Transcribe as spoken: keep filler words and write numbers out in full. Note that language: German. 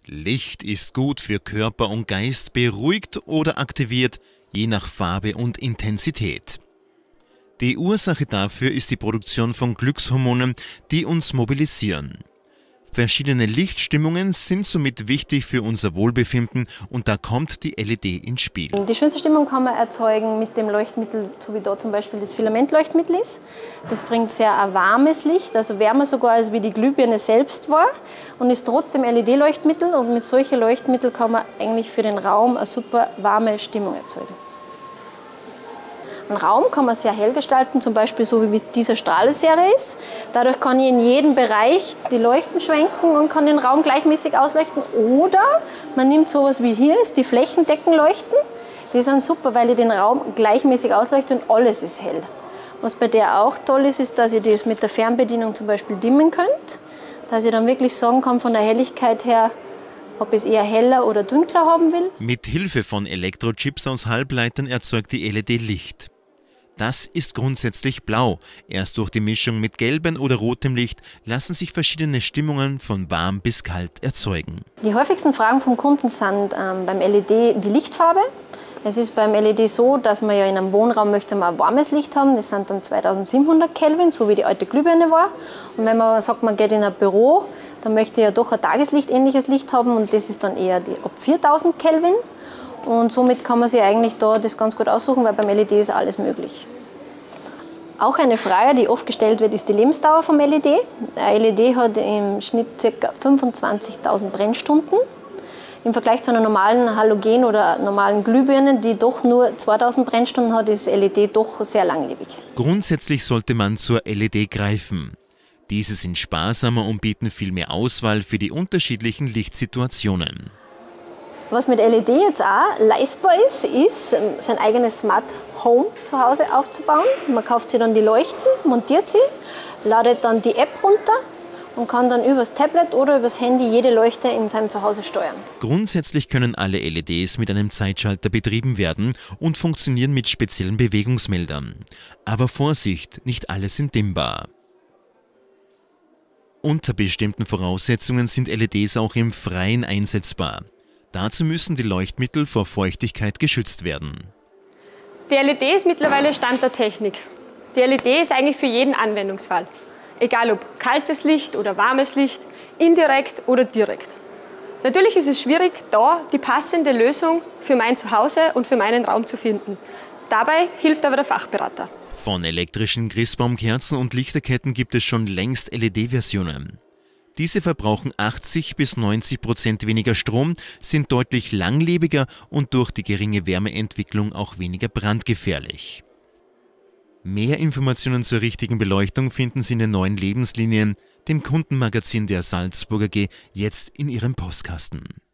Licht ist gut für Körper und Geist, beruhigt oder aktiviert, je nach Farbe und Intensität. Die Ursache dafür ist die Produktion von Glückshormonen, die uns mobilisieren. Verschiedene Lichtstimmungen sind somit wichtig für unser Wohlbefinden und da kommt die L E D ins Spiel. Die schönste Stimmung kann man erzeugen mit dem Leuchtmittel, so wie da zum Beispiel das Filamentleuchtmittel ist. Das bringt sehr ein warmes Licht, also wärmer sogar als wie die Glühbirne selbst war und ist trotzdem L E D-Leuchtmittel und mit solchen Leuchtmitteln kann man eigentlich für den Raum eine super warme Stimmung erzeugen. Einen Raum kann man sehr hell gestalten, zum Beispiel so wie dieser Strahleserie ist. Dadurch kann ich in jedem Bereich die Leuchten schwenken und kann den Raum gleichmäßig ausleuchten. Oder man nimmt sowas wie hier ist, die Flächendeckenleuchten. Die sind super, weil ich den Raum gleichmäßig ausleuchte und alles ist hell. Was bei der auch toll ist, ist, dass ihr das mit der Fernbedienung zum Beispiel dimmen könnt. Dass ich dann wirklich sagen kann von der Helligkeit her, ob ich es eher heller oder dunkler haben will. Mit Hilfe von Elektrochips aus Halbleitern erzeugt die L E D Licht. Das ist grundsätzlich blau. Erst durch die Mischung mit gelbem oder rotem Licht lassen sich verschiedene Stimmungen von warm bis kalt erzeugen. Die häufigsten Fragen vom Kunden sind ähm, beim L E D die Lichtfarbe. Es ist beim L E D so, dass man ja in einem Wohnraum möchte man ein warmes Licht haben. Das sind dann zweitausendsiebenhundert Kelvin, so wie die alte Glühbirne war. Und wenn man sagt, man geht in ein Büro, dann möchte ich ja doch ein tageslichtähnliches Licht haben und das ist dann eher die, ab viertausend Kelvin. Und somit kann man sich eigentlich da das ganz gut aussuchen, weil beim L E D ist alles möglich. Auch eine Frage, die oft gestellt wird, ist die Lebensdauer vom L E D. Ein L E D hat im Schnitt ca. fünfundzwanzigtausend Brennstunden. Im Vergleich zu einer normalen Halogen- oder normalen Glühbirne, die doch nur zweitausend Brennstunden hat, ist L E D doch sehr langlebig. Grundsätzlich sollte man zur L E D greifen. Diese sind sparsamer und bieten viel mehr Auswahl für die unterschiedlichen Lichtsituationen. Was mit L E D jetzt auch leistbar ist, ist, sein eigenes Smart Home zu Hause aufzubauen. Man kauft sich dann die Leuchten, montiert sie, ladet dann die App runter und kann dann übers Tablet oder übers Handy jede Leuchte in seinem Zuhause steuern. Grundsätzlich können alle L E Ds mit einem Zeitschalter betrieben werden und funktionieren mit speziellen Bewegungsmeldern. Aber Vorsicht, nicht alle sind dimmbar. Unter bestimmten Voraussetzungen sind L E Ds auch im Freien einsetzbar. Dazu müssen die Leuchtmittel vor Feuchtigkeit geschützt werden. Die L E D ist mittlerweile Stand der Technik. Die L E D ist eigentlich für jeden Anwendungsfall. Egal ob kaltes Licht oder warmes Licht, indirekt oder direkt. Natürlich ist es schwierig, da die passende Lösung für mein Zuhause und für meinen Raum zu finden. Dabei hilft aber der Fachberater. Von elektrischen Christbaumkerzen und Lichterketten gibt es schon längst L E D-Versionen. Diese verbrauchen achtzig bis neunzig Prozent weniger Strom, sind deutlich langlebiger und durch die geringe Wärmeentwicklung auch weniger brandgefährlich. Mehr Informationen zur richtigen Beleuchtung finden Sie in den neuen Lebenslinien, dem Kundenmagazin der Salzburger A G, jetzt in Ihrem Postkasten.